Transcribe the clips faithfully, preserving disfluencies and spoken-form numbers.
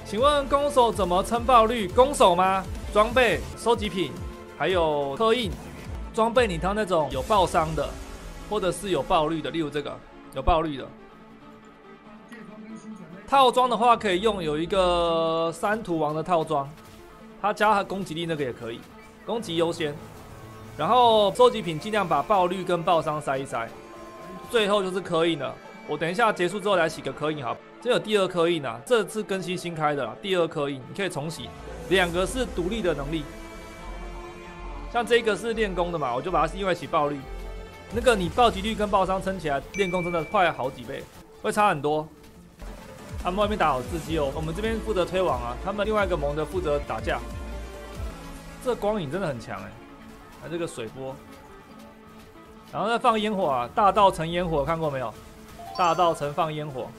请问攻手怎么称爆率？攻手吗？装备、收集品，还有刻印。装备你挑那种有爆伤的，或者是有爆率的，例如这个有爆率的。套装的话可以用有一个三图王的套装，它加它攻击力那个也可以，攻击优先。然后收集品尽量把爆率跟爆伤塞一塞。最后就是刻印了，我等一下结束之后来洗个刻印好。这有第二刻印啊，这次更新新开的啦，第二刻印你可以重洗，两个是独立的能力。像这个是练功的嘛，我就把它因为洗爆率，那个你暴击率跟爆伤撑起来，练功真的快好几倍，会差很多。他们外面打好自己哦，我们这边负责推网啊，他们另外一个盟的负责打架。这光影真的很强哎，还这个水波，然后再放烟火啊，大道城烟火看过没有？大道城放烟火，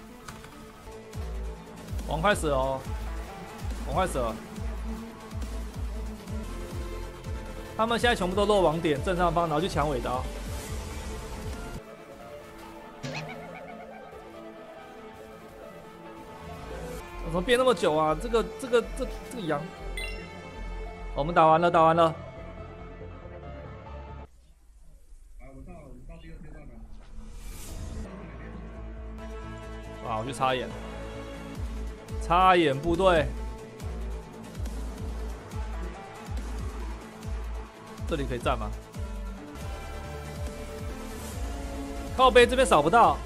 王快死了哦，王快死了。他们现在全部都落网点正上方，然后去抢尾刀。怎么变那么久啊？这个这个这这个羊，我们打完了，打完了。哇！我去插眼，插眼部队。这里可以站吗？靠背这边扫不到。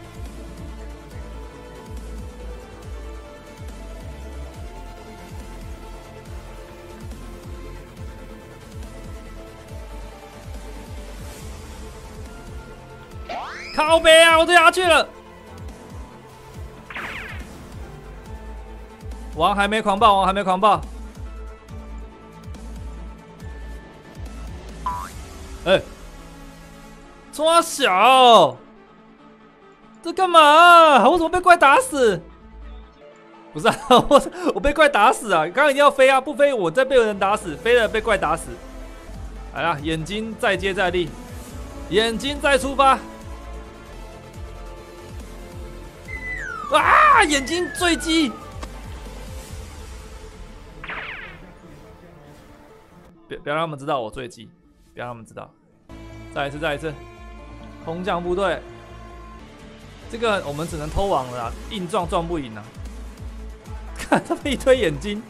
靠背啊！我掉下去了。王还没狂暴，王还没狂暴。哎、欸，抓小，这干嘛、啊？我怎么被怪打死？不是啊，我我被怪打死啊！刚刚一定要飞啊，不飞我再被人打死，飞了被怪打死。来啦，眼睛再接再厉，眼睛再出发。啊！眼睛坠机。别不要让他们知道我坠机。不要让他们知道。再一次，再一次，空降部队，这个我们只能偷网了啦，硬撞撞不赢啊！看他们一堆眼睛，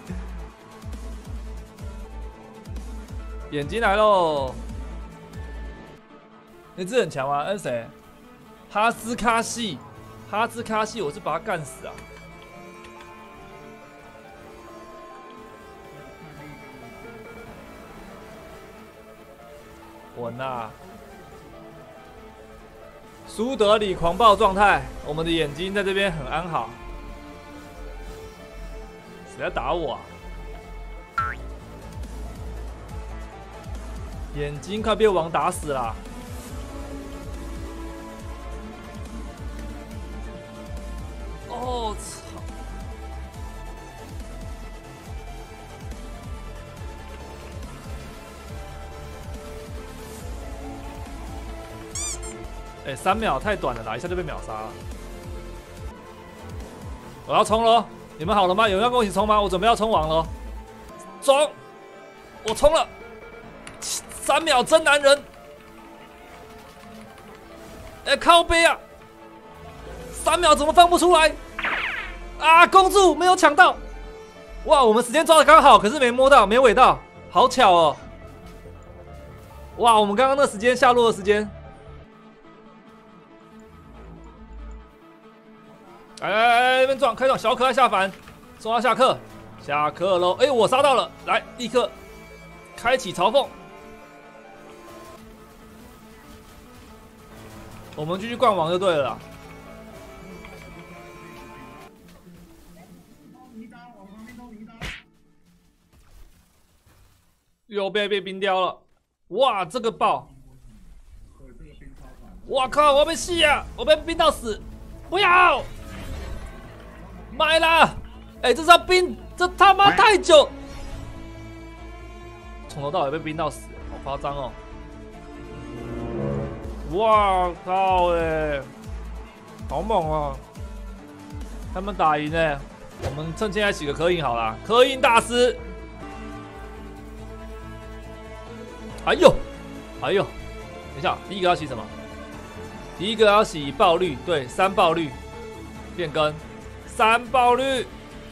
眼睛来喽！那只很强吗？那谁？哈兹卡西，哈兹卡西，我是把他干死啊！稳啊！苏德里狂暴状态，我们的眼睛在这边很安好。谁在打我啊？眼睛快被王打死了！哦操！哎、欸，三秒太短了啦，一下就被秒杀了。我要冲了，你们好了吗？有人要跟我一起冲吗？我准备要冲网了，冲！我冲了，三秒真男人。哎、欸，靠背啊！三秒怎么放不出来？啊，攻住，没有抢到。哇，我们时间抓的刚好，可是没摸到，没尾到，好巧哦。哇，我们刚刚那时间下落的时间。来来来，那边撞，开撞，小可爱下凡，送他下课，下课喽！哎，我杀到了，来，立刻开启嘲讽。我们继续灌网就对了啦。又被被冰雕了，哇，这个爆！哇靠，我要被吸啊！我被冰到死，不要！买啦！哎、欸，这是要冰，这他妈太久，从头到尾被冰到死，好夸张哦！哇靠！哎，好猛啊！他们打赢哎！ 我们趁现在洗个刻印好啦，刻印大师。哎呦，哎呦，等一下，第一个要洗什么？第一个要洗爆绿，对，三爆绿，变更，三爆绿。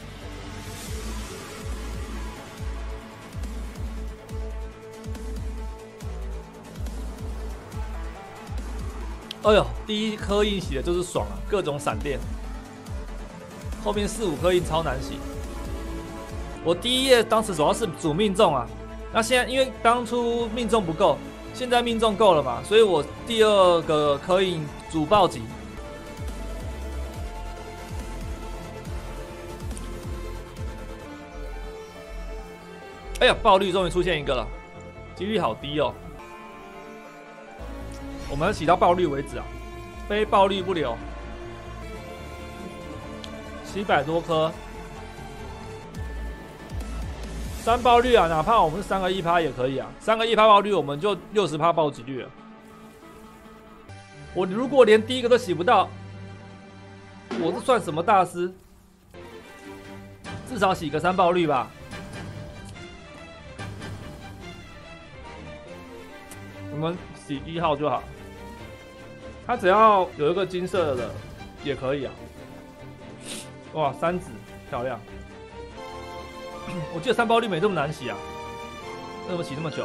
哎呦，第一颗印洗的就是爽啊，各种闪电。后面四五颗印超难洗。我第一页当时主要是主命中啊，那现在因为当初命中不够，现在命中够了嘛，所以我第二个刻印主暴击。哎呀，爆绿终于出现一个了，几率好低哦。我们洗到爆绿为止啊，非爆绿不留。七百多颗，三爆率啊，哪怕我们三个一趴也可以啊，三个一趴爆率我们就六十趴暴击率了。我如果连第一个都洗不到，我这算什么大师？至少洗个三爆率吧。我们洗一号就好，它只要有一个金色的也可以啊。哇，三子漂亮！我记得三爆率没这么难洗啊，为什么洗那么久？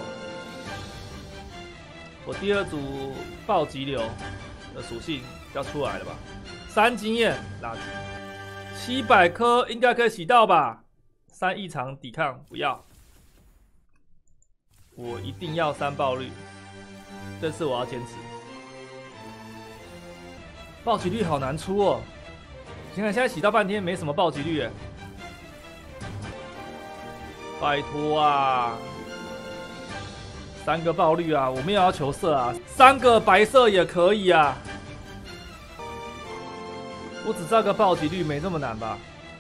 我第二组暴击流的属性要出来了吧？三经验垃圾，七百颗应该可以洗到吧？三异常抵抗不要，我一定要三爆率，这次我要坚持。暴击率好难出哦。你看现在洗到半天没什么暴击率耶，拜托啊！三个爆率啊，我没有要求色啊，三个白色也可以啊。我只知道个暴击率没这么难吧？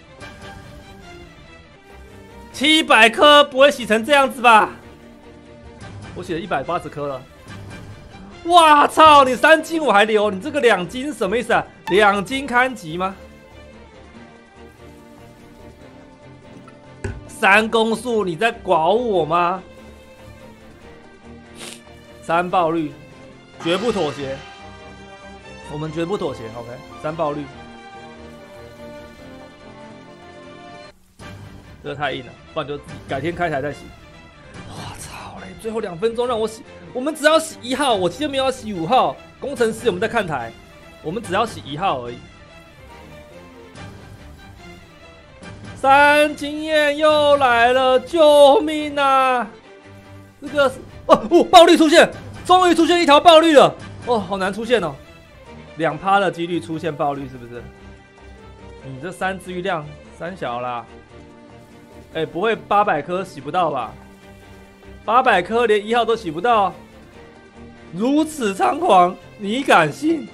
七百颗不会洗成这样子吧？我洗了一百八十颗了。哇操！你三金我还留，你这个两金什么意思啊？两金看级吗？三攻速，你在搞我吗？三爆率，绝不妥协，我们绝不妥协。OK， 三爆率，这个太硬了，不然就改天开台再洗。我操嘞！最后两分钟让我洗，我们只要洗一号，我今天没有要洗五号。工程师我们在看台，我们只要洗一号而已。三经验又来了，救命啊！这个哦哦，爆率出现，终于出现一条爆率了。哦，好难出现哦，两趴的几率出现爆率是不是？你这三治愈量三小啦。哎、欸，不会八百颗洗不到吧？八百颗连一号都洗不到，如此猖狂，你敢信？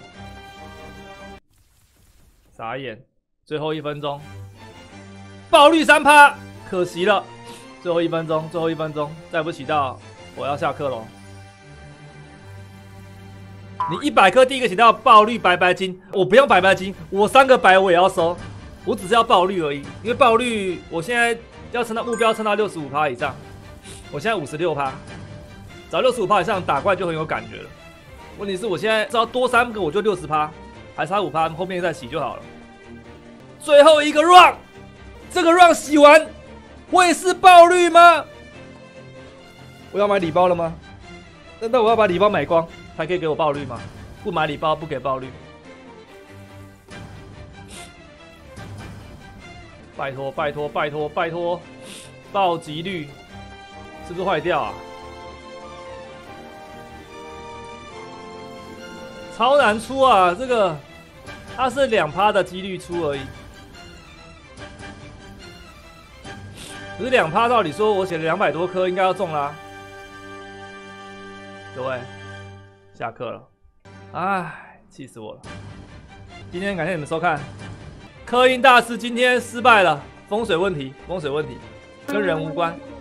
傻眼，最后一分钟。爆率三趴，可惜了。最后一分钟，最后一分钟，再不洗到，我要下课喽。你一百颗第一个洗到爆率白白金，我不要白白金，我三个白我也要收，我只是要爆率而已。因为爆率，我现在要撑到目标撑到六十五趴以上，我现在五十六趴，只要六十五趴以上打怪就很有感觉了。问题是我现在只要多三个我就六十趴，还差五趴，后面再洗就好了。最后一个 run。这个 run 洗完会是爆率吗？我要买礼包了吗？那那我要把礼包买光才可以给我爆率吗？不买礼包不给爆率。拜托拜托拜托拜托，暴击率是不是坏掉啊？超难出啊！这个它是两趴的几率出而已。可是两趴，照理说我写了两百多颗，应该要中啦。各位，下课了，唉，气死我了。今天感谢你们收看，刻印大师今天失败了，风水问题，风水问题，跟人无关。